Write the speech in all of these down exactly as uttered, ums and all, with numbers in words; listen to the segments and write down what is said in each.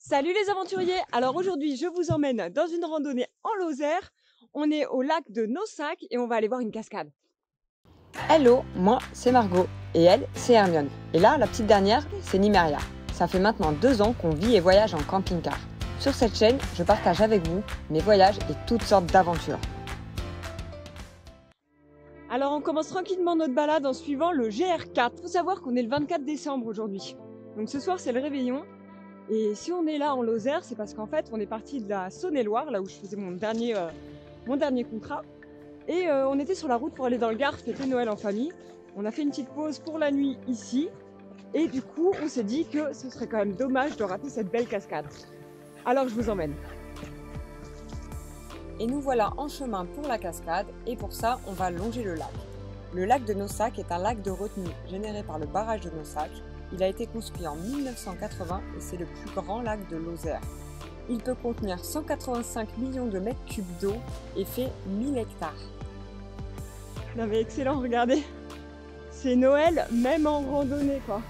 Salut les aventuriers! Alors aujourd'hui, je vous emmène dans une randonnée en Lozère. On est au lac de Naussac et on va aller voir une cascade. Hello, moi c'est Margot et elle c'est Hermione. Et là, la petite dernière, c'est Nimeria. Ça fait maintenant deux ans qu'on vit et voyage en camping-car. Sur cette chaîne, je partage avec vous mes voyages et toutes sortes d'aventures. Alors on commence tranquillement notre balade en suivant le G R quatre. Il faut savoir qu'on est le vingt-quatre décembre aujourd'hui. Donc ce soir c'est le réveillon. Et si on est là en Lozère, c'est parce qu'en fait on est parti de la Saône-et-Loire, là où je faisais mon dernier, euh, mon dernier contrat. Et euh, on était sur la route pour aller dans le Gard fêter Noël en famille. On a fait une petite pause pour la nuit ici. Et du coup, on s'est dit que ce serait quand même dommage de rater cette belle cascade. Alors je vous emmène. Et nous voilà en chemin pour la cascade et pour ça, on va longer le lac. Le lac de Naussac est un lac de retenue généré par le barrage de Naussac. Il a été construit en mille neuf cent quatre-vingts et c'est le plus grand lac de Lozère. Il peut contenir cent quatre-vingt-cinq millions de mètres cubes d'eau et fait mille hectares. Non mais excellent, regardez. C'est Noël même en randonnée quoi.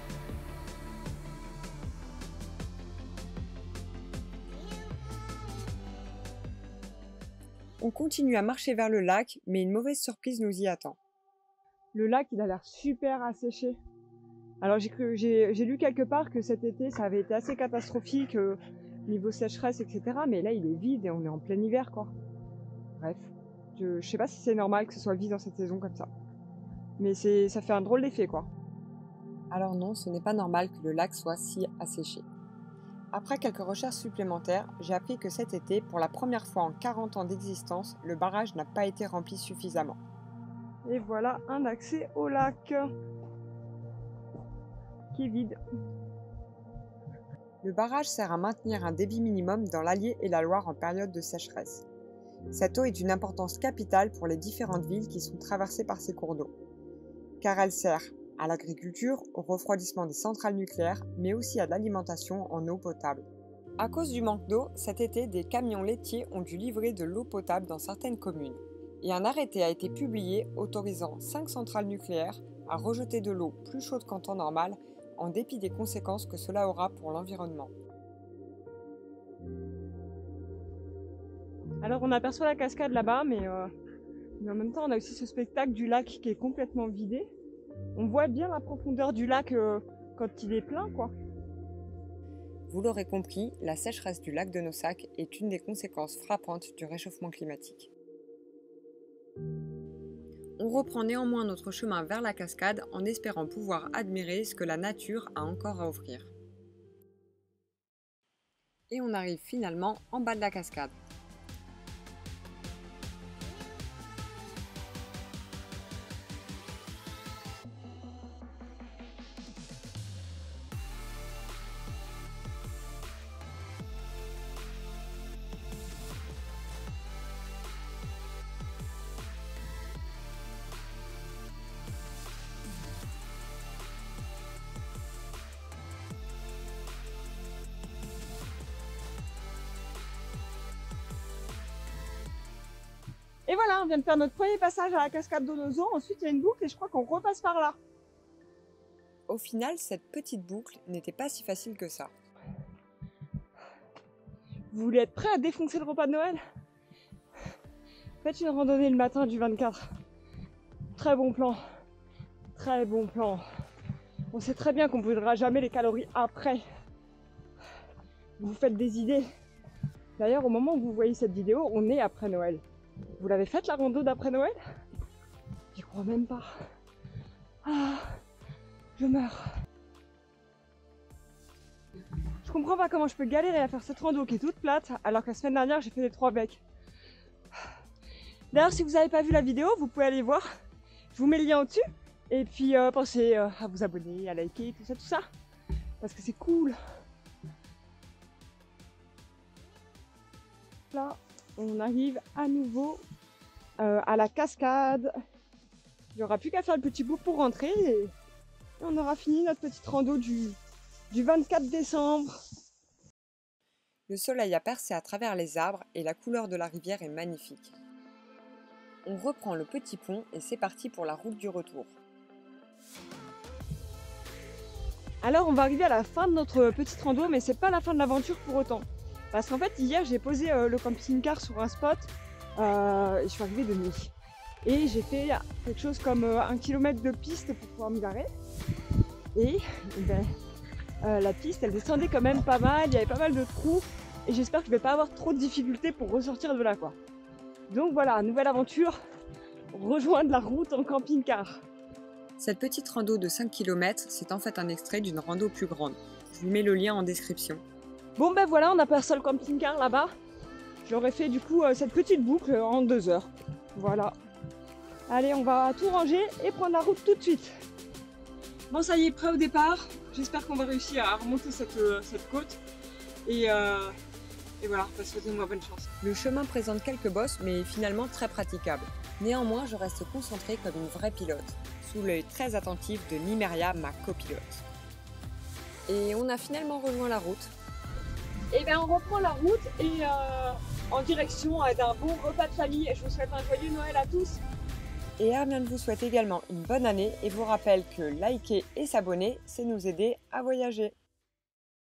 On continue à marcher vers le lac, mais une mauvaise surprise nous y attend. Le lac, il a l'air super asséché. Alors j'ai cru, j'ai, j'ai lu quelque part que cet été, ça avait été assez catastrophique, euh, niveau sécheresse, et cetera. Mais là, il est vide et on est en plein hiver, quoi. Bref, je, je sais pas si c'est normal que ce soit vide dans cette saison comme ça. Mais c'est, ça fait un drôle d'effet, quoi. Alors non, ce n'est pas normal que le lac soit si asséché. Après quelques recherches supplémentaires, j'ai appris que cet été, pour la première fois en quarante ans d'existence, le barrage n'a pas été rempli suffisamment. Et voilà un accès au lac qui est vide. Le barrage sert à maintenir un débit minimum dans l'Allier et la Loire en période de sécheresse. Cette eau est d'une importance capitale pour les différentes villes qui sont traversées par ces cours d'eau, car elle sert à l'agriculture, au refroidissement des centrales nucléaires, mais aussi à l'alimentation en eau potable. À cause du manque d'eau, cet été, des camions laitiers ont dû livrer de l'eau potable dans certaines communes. Et un arrêté a été publié autorisant cinq centrales nucléaires à rejeter de l'eau plus chaude qu'en temps normal, en dépit des conséquences que cela aura pour l'environnement. Alors on aperçoit la cascade là-bas, mais, euh, mais en même temps on a aussi ce spectacle du lac qui est complètement vidé. On voit bien la profondeur du lac euh, quand il est plein, quoi. Vous l'aurez compris, la sécheresse du lac de Naussac est une des conséquences frappantes du réchauffement climatique. On reprend néanmoins notre chemin vers la cascade en espérant pouvoir admirer ce que la nature a encore à offrir. Et on arrive finalement en bas de la cascade. Et voilà, on vient de faire notre premier passage à la cascade d'Onozo. Ensuite, il y a une boucle et je crois qu'on repasse par là. Au final, cette petite boucle n'était pas si facile que ça. Vous voulez être prêts à défoncer le repas de Noël? Faites une randonnée le matin du vingt-quatre. Très bon plan. Très bon plan. On sait très bien qu'on ne voudra jamais les calories après. Vous faites des idées. D'ailleurs, au moment où vous voyez cette vidéo, on est après Noël. Vous l'avez faite la rando d'après Noël? J'y crois même pas. Ah, je meurs. Je comprends pas comment je peux galérer à faire cette rando qui est toute plate, alors que la semaine dernière j'ai fait les trois becs. D'ailleurs, si vous n'avez pas vu la vidéo, vous pouvez aller voir. Je vous mets le lien au-dessus. Et puis euh, pensez euh, à vous abonner, à liker, tout ça, tout ça. Parce que c'est cool. Là, on arrive à nouveau euh, à la cascade. Il n'y aura plus qu'à faire le petit bout pour rentrer et on aura fini notre petite rando du, du vingt-quatre décembre. Le soleil a percé à travers les arbres et la couleur de la rivière est magnifique. On reprend le petit pont et c'est parti pour la route du retour. Alors on va arriver à la fin de notre petite rando, mais c'est pas la fin de l'aventure pour autant. Parce qu'en fait hier j'ai posé euh, le camping-car sur un spot euh, et je suis arrivée de nuit. Et j'ai fait quelque chose comme euh, un kilomètre de piste pour pouvoir me garer. Et, et ben, euh, la piste elle descendait quand même pas mal, il y avait pas mal de trous. Et j'espère que je vais pas avoir trop de difficultés pour ressortir de là quoi. Donc voilà, nouvelle aventure, rejoindre la route en camping-car. Cette petite rando de cinq kilomètres, c'est en fait un extrait d'une rando plus grande. Je vous mets le lien en description. Bon ben voilà, on aperçoit le camping-car là-bas. J'aurais fait du coup euh, cette petite boucle en deux heures. Voilà. Allez, on va tout ranger et prendre la route tout de suite. Bon ça y est, prêt au départ. J'espère qu'on va réussir à remonter cette, euh, cette côte. Et, euh, et voilà, on va souhaiter moi bonne chance. Le chemin présente quelques bosses, mais est finalement très praticable. Néanmoins, je reste concentrée comme une vraie pilote, sous l'œil très attentif de Nimeria, ma copilote. Et on a finalement rejoint la route. Et bien on reprend la route et euh, en direction euh, d'un bon repas de famille. Et je vous souhaite un joyeux Noël à tous. Et Hermione vous souhaite également une bonne année et vous rappelle que liker et s'abonner, c'est nous aider à voyager.